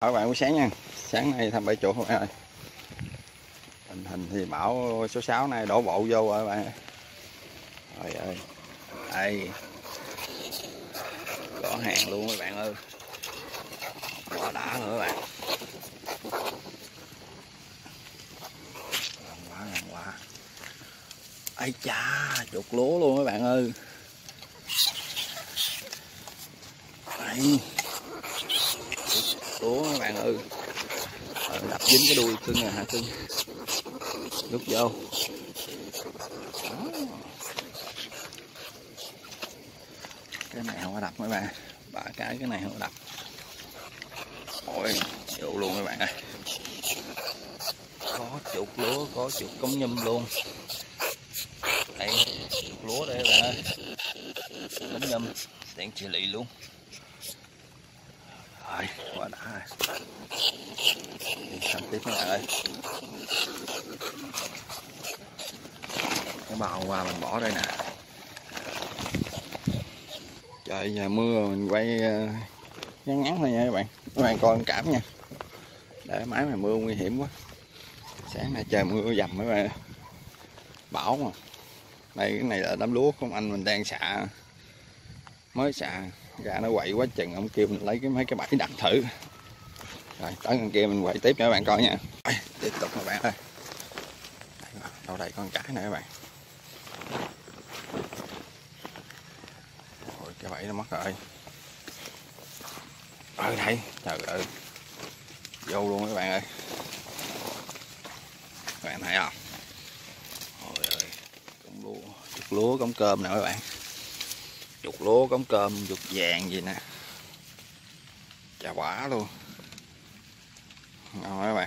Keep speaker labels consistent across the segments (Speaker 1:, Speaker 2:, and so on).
Speaker 1: Các bạn buổi sáng nha. Sáng nay thăm bãi chuột các bạn ơi. Tình hình thì bão số 6 này đổ bộ vô rồi các bạn ơi. Trời ơi. Đây. Có hàng luôn các bạn ơi. Quá đã nữa các bạn. Ngon quá. Ây cha, chuột lúa luôn các bạn ơi. Đây. Chuột lúa các bạn ơi. Đập dính cái đuôi cưng nè hả cưng. Rút vô. Đó. Cái này không có đập mấy bạn, ba cái này không có đập. Ôi chịu luôn các bạn ơi. Có chuột lúa, có chuột cống nhum luôn. Đây chuột lúa đây các bạn ơi. Cống nhum đen chì lì luôn. Rồi quá đã rồi. Đi thăm tiếp các bạn ơi. Cái bao qua mình bỏ đây nè. Trời giờ mưa mình quay ngắn ngắn thôi nha các bạn. Các bạn coi cảm nha. Để máy mà mưa nguy hiểm quá. Sáng nay trời mưa dầm các bạn. Bão mà. Đây cái này là đám lúa của anh mình đang xạ. Mới xạ ra nó quậy quá chừng, ông kêu mình lấy mấy cái bẫy đặt thử. Rồi tới con kia mình quậy tiếp cho các bạn coi nha. Tiếp tục các bạn ơi. Đâu đây con cái này các bạn. Ôi cái bẫy nó mất rồi. Ở đây, trời ơi. Vô luôn các bạn ơi. Các bạn thấy không? Ôi ơi, chuột lúa cống cơm nè các bạn. Chuột lúa cống cơm, chuột vàng gì nè. Chà quả luôn. Ngon các bạn.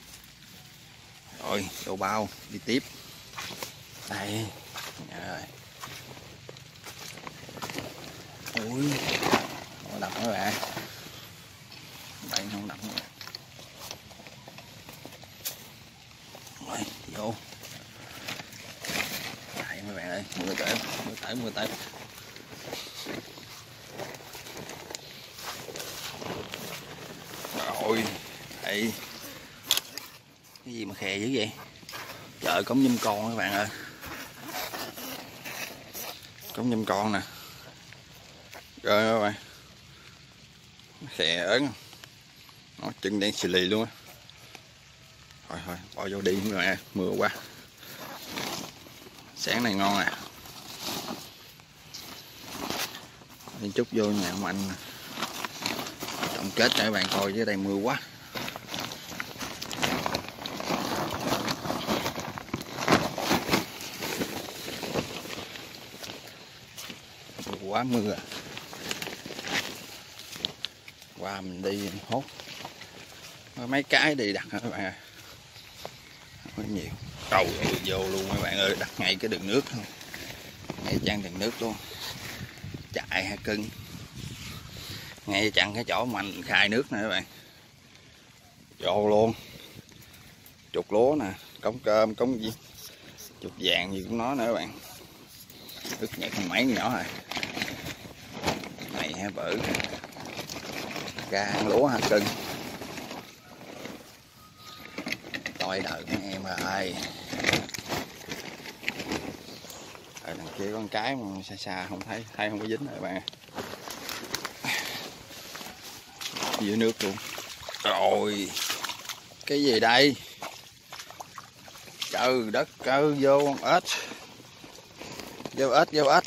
Speaker 1: Rồi, đồ bao đi tiếp. Đây. Rồi. Ui. Không đập các bạn. Đây không đập nữa. Rồi, vô. Đây các bạn ơi, mưa tới. Rồi, đây. Cái gì mà khè dữ vậy? Trời cống nhum con các bạn ơi. Cống nhum con nè. Rồi các bạn. Khè ớn. Nó chân đen xì lì luôn á. Thôi bỏ vô đi các bạn, mưa quá. Sáng này ngon nè. Đi chút vô nhà ông anh tổng kết cho các bạn coi chứ đây mưa quá. Quá mưa à. Qua mình đi hốt mấy cái đi đặt hả các bạn ơi. Không có nhiều. Đầu vô luôn các bạn ơi, đặt ngay cái đường nước thôi. Ngay chăn đường nước luôn. Chạy hả cưng. Ngay chặn cái chỗ mình khai nước nè các bạn. Vô luôn. Chuột lúa nè, cống cơm, cống gì. Chuột vàng gì cũng nói nữa các bạn. Ướt nhẹ con máy nhỏ rồi. Này ha bự. Ra ăn lúa hả cưng. Tôi đợi các em ơi. Ở đằng kia con cái mà xa không thấy không có dính rồi các bạn. Dưới nước luôn. Rồi. Cái gì đây? Trời đất ơi, vô con ếch. Vô ếch.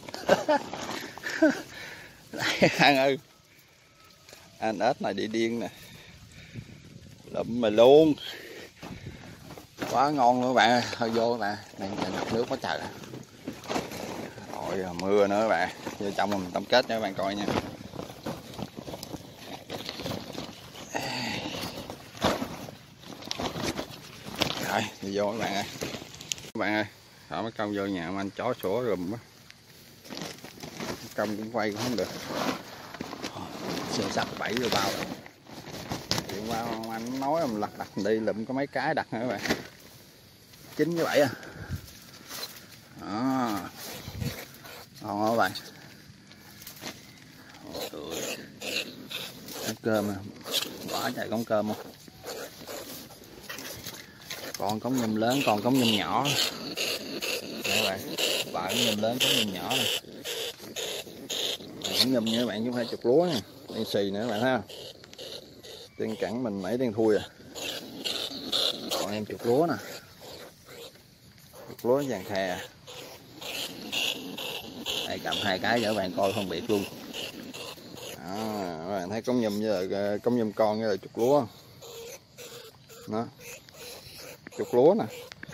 Speaker 1: Anh ơi. Anh ếch này đi điên nè. Lụm mày luôn. Quá ngon luôn các bạn ơi. Thôi vô các bạn. Này ngập nước quá trời. Rồi mưa nữa các bạn. Vô trong mình tổng kết cho các bạn coi nha. Rồi đi vô các bạn ơi. Các bạn ơi. Thả mấy công vô nhà ông anh chó sủa rùm á. Công cũng quay cũng không được. Sườn sạch bẫy vô bao rồi. Chuyện qua ông anh nói mình lật đặt đi lụm có mấy cái đặt nữa các bạn. 9 với 7 à. Đó. Ngon không các bạn? Ăn cơm Bỏ chạy cống cơm không? Còn cống nhum lớn, còn cống nhum nhỏ. Đây các bạn, vài cống nhum lớn, cống nhum nhỏ này. Cống nhum nha các bạn, chứ không phải chục lúa nha. Đen xì nữa các bạn thấy không? Tiên cẳng mình nãy đen thui à. Còn em chục lúa nè. Chục lúa vàng khè. Đây cầm hai cái để các bạn coi phân biệt luôn. Đó, các bạn thấy cống nhum với lại cống nhum con với lại chục lúa. Đó. Chục lúa nè.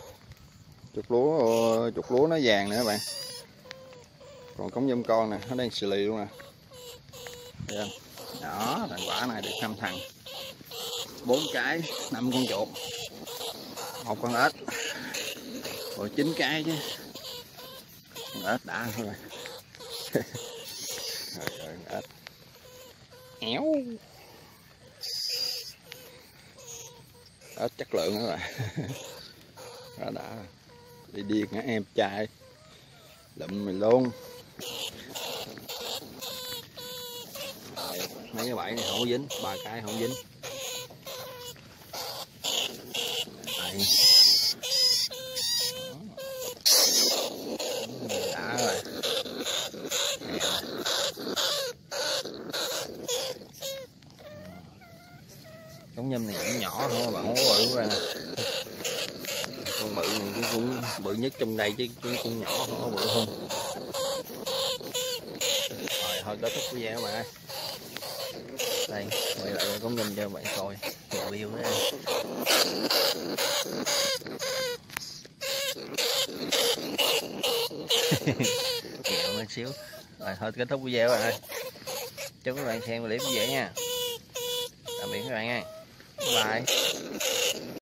Speaker 1: Chục lúa nó vàng nè các bạn. Còn cống nhum con nè, nó đang xì lì luôn nè. Thấy không? Đó, thành quả này được 5 thằng. 4 cái, 5 con chuột. 1 con ếch. Rồi 9 cái chứ. Con ếch đã thôi rồi. Rồi ếch. Éo. Ếch chất lượng đó bạn. Đó đã. Đi điên hả em trai. Lụm mình luôn. Mấy cái bẫy này không có dính, 3 cái không dính. Đây. Đã rồi. Cống nhum này cũng nhỏ thôi mà không có bự ra. Con bự này cũng bự nhất trong đây chứ con nhỏ không có bự hơn. Rồi thôi kết thúc video các bạn ơi. Đây, quay lại cống nhum cho các bạn coi review đó. Kẹo lên xíu. Rồi thôi kết thúc video các bạn ơi. Chúc các bạn xem clip vui vẻ nha. Tạm biệt các bạn ơi. Bye.